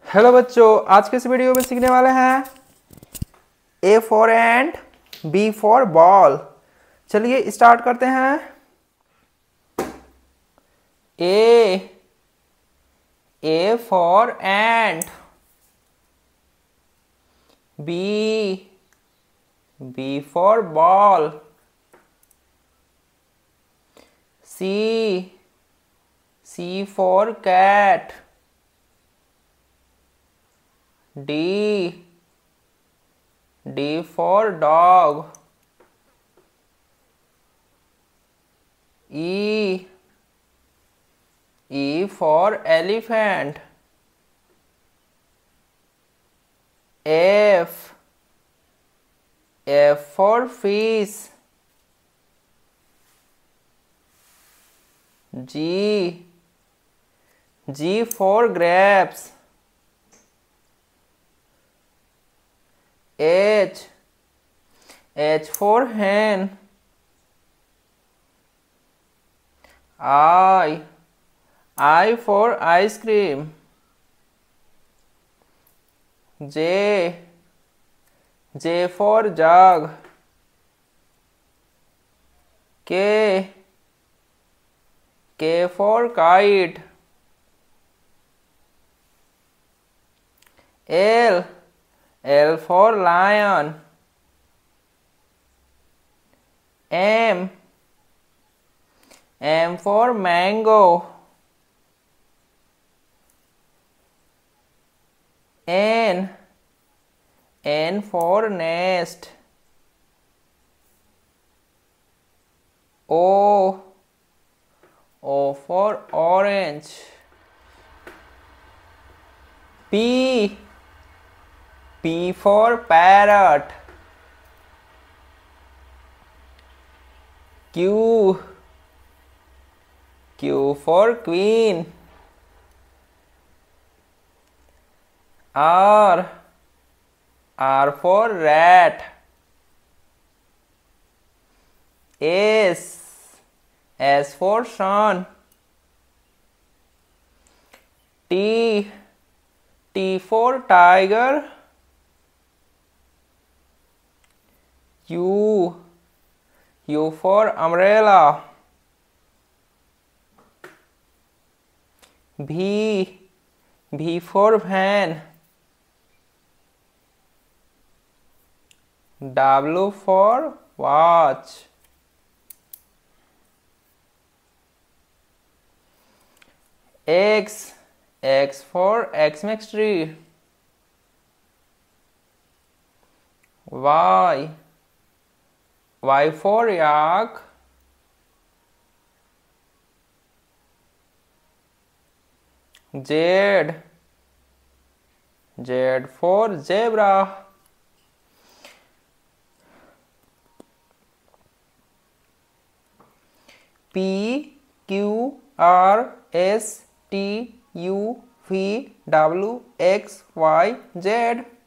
Hello बच्चों, आज के इस वीडियो में सीखने वाले हैं A for ant, B for ball. चलिए स्टार्ट करते हैं। A for ant, B for ball, C for cat, D for dog, E for elephant, F for fish, G for grapes, H for hen, I for ice cream, J for jug, K for kite, L for lion, M for mango, N for nest, O for orange, P for parrot, Q for queen, R for rat, S for sun, T for tiger, U for umbrella, V for van, W for watch, X for Xmas tree, Y for yak, Z for zebra, P Q R S T U V W X Y Z।